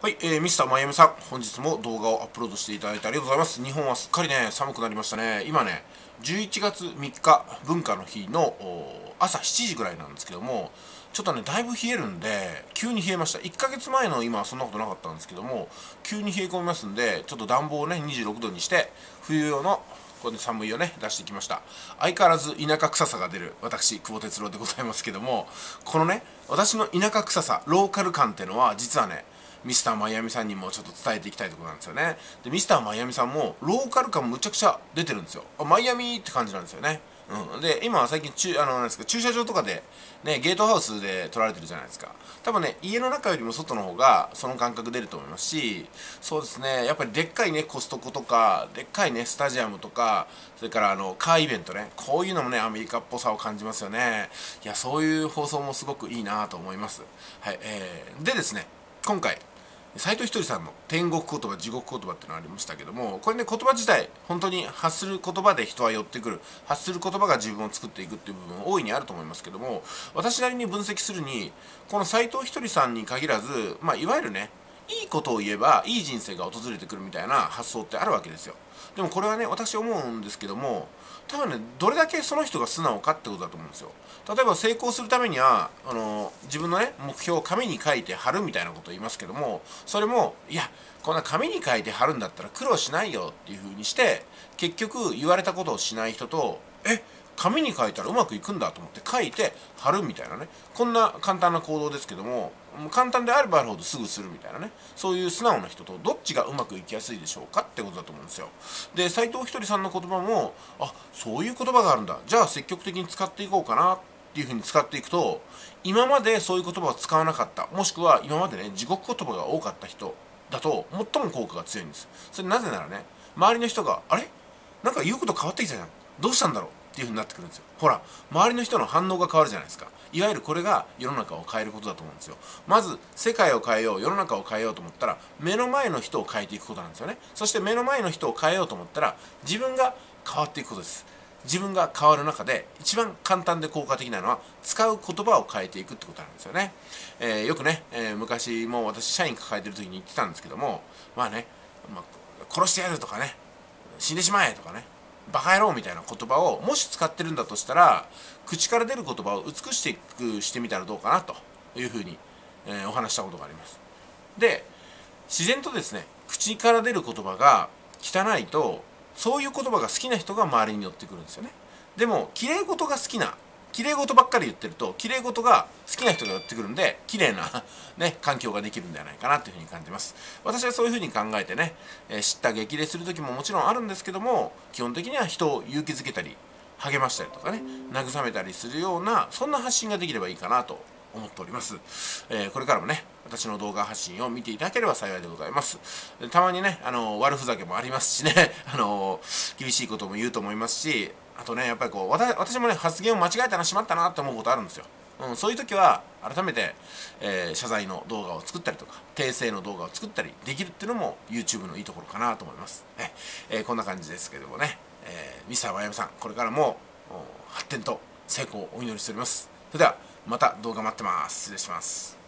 はい、ミスターマイアミさん、本日も動画をアップロードしていただいてありがとうございます。日本はすっかりね、寒くなりましたね。今ね、11月3日、文化の日の朝7時ぐらいなんですけども、ちょっとね、だいぶ冷えるんで、急に冷えました。1ヶ月前の今はそんなことなかったんですけども、急に冷え込みますんで、ちょっと暖房をね、26度にして、冬用のこれで寒いをね、出してきました。相変わらず田舎臭さが出る私、久保哲郎でございますけども、このね、私の田舎臭さ、ローカル感っていうのは、実はね、ミスターマイアミさんにもちょっと伝えていきたいところなんですよね。で、ミスターマイアミさんもローカル感むちゃくちゃ出てるんですよ。マイアミって感じなんですよね。うん、で、今は最近なんですか、駐車場とかで、ね、ゲートハウスで撮られてるじゃないですか。多分ね、家の中よりも外の方がその感覚出ると思いますし、そうですね、やっぱりでっかいね、コストコとか、でっかいね、スタジアムとか、それからカーイベントね、こういうのもね、アメリカっぽさを感じますよね。いや、そういう放送もすごくいいなと思います。はい、でですね、今回、斉藤ひとりさんの天国言葉地獄言葉っていうのがありましたけども、これね、言葉自体本当に発する言葉で人は寄ってくる、発する言葉が自分を作っていくっていう部分大いにあると思いますけども、私なりに分析するに、この斉藤ひとりさんに限らず、いわゆるね、いいことを言えばいい人生が訪れてくるみたいな発想ってあるわけですよ。でもこれはね、私思うんですけども、多分ね、どれだけその人が素直かってことだと思うんですよ。例えば成功するためには自分のね、目標を紙に書いて貼るみたいなことを言いますけども、それも、いや、こんな紙に書いて貼るんだったら苦労しないよっていう風にして、結局言われたことをしない人と、紙に書いたらうまくいくんだと思って書いて貼るみたいなね、こんな簡単な行動ですけども、簡単であればあるほどすぐするみたいなね、そういう素直な人とどっちがうまくいきやすいでしょうかってことだと思うんですよ。で、斉藤ひとりさんの言葉も、あ、そういう言葉があるんだ、じゃあ積極的に使っていこうかなっていうふうに使っていくと、今までそういう言葉を使わなかった、もしくは今までね、地獄言葉が多かった人だと最も効果が強いんです。それなぜならね、周りの人が、あれ、なんか言うこと変わってきたじゃん、どうしたんだろうっていう風になってくるんですよ。ほら、周りの人の反応が変わるじゃないですか。いわゆるこれが世の中を変えることだと思うんですよ。まず世界を変えよう、世の中を変えようと思ったら、目の前の人を変えていくことなんですよね。そして目の前の人を変えようと思ったら、自分が変わっていくことです。自分が変わる中で一番簡単で効果的なのは使う言葉を変えていくってことなんですよね。よくね、昔も私社員抱えてる時に言ってたんですけども、殺してやるとかね、死んでしまえとかね、バカ野郎みたいな言葉をもし使ってるんだとしたら、口から出る言葉を美しくしてみたらどうかなというふうに、お話したことがあります。で、自然とですね、口から出る言葉が汚いと、そういう言葉が好きな人が周りに寄ってくるんですよね。でも綺麗事が好きな、綺麗事ばっかり言ってると、綺麗事が好きな人が寄ってくるんで、綺麗なね、環境ができるんではないかなというふうに感じます。私はそういうふうに考えてね、叱咤激励する時ももちろんあるんですけども、基本的には人を勇気づけたり励ましたりとかね、慰めたりするような、そんな発信ができればいいかなと思っております。これからもね、私の動画発信を見ていただければ幸いでございます。たまにね、悪ふざけもありますしね、厳しいことも言うと思いますし、あとね、やっぱりこう、私もね、発言を間違えたな、しまったなって思うことあるんですよ。そういう時は改めて、謝罪の動画を作ったりとか訂正の動画を作ったりできるっていうのも YouTube のいいところかなと思います。こんな感じですけどもね、ミスターマヤミさん、これからも発展と成功をお祈りしております。それではまた動画待ってます。失礼します。